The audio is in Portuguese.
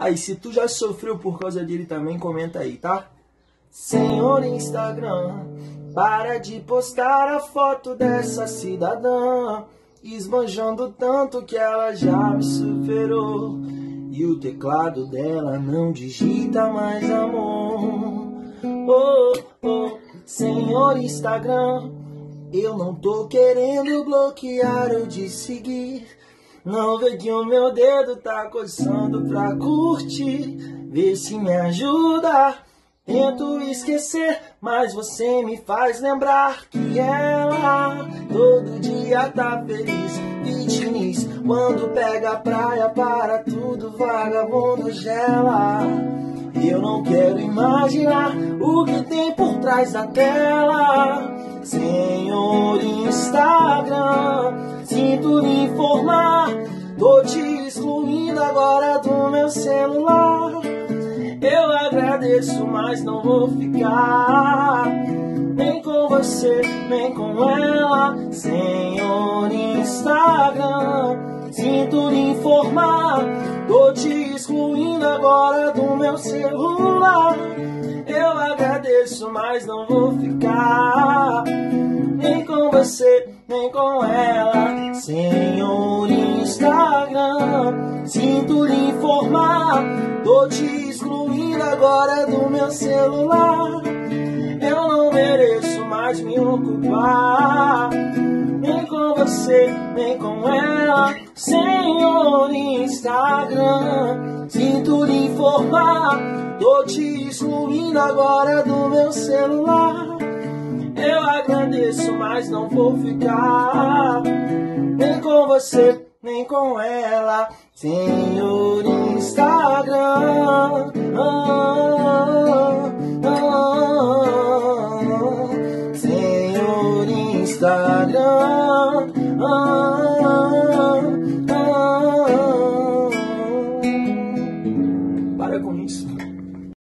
Aí, se tu já sofreu por causa dele também, comenta aí, tá? Senhor Instagram, para de postar a foto dessa cidadã, esbanjando tanto que ela já me superou. E o teclado dela não digita mais amor. Oh, oh, Senhor Instagram, eu não tô querendo bloquear ou de seguir. Não vê que o meu dedo tá coçando pra curtir. Vê se me ajuda. Tento esquecer, mas você me faz lembrar que ela todo dia tá feliz. Fitness, quando pega a praia, para tudo, vagabundo gela. Eu não quero imaginar o que tem por trás da tela. Senhor Instagram, sinto lhe informar, tô te excluindo agora do meu celular. Eu agradeço, mas não vou ficar nem com você, nem com ela. Senhor Instagram, sinto lhe informar, tô te excluindo agora do meu celular. Eu agradeço, mas não vou ficar nem com você, nem com ela. Senhor Instagram, sinto lhe informar, tô te excluindo agora do meu celular. Eu não mereço mais me ocupar nem com você, nem com ela. Senhor Instagram, sinto lhe informar, tô te excluindo agora do meu celular. Eu agradeço, mas não vou ficar nem com você, nem com ela. Senhor Instagram, Senhor Instagram,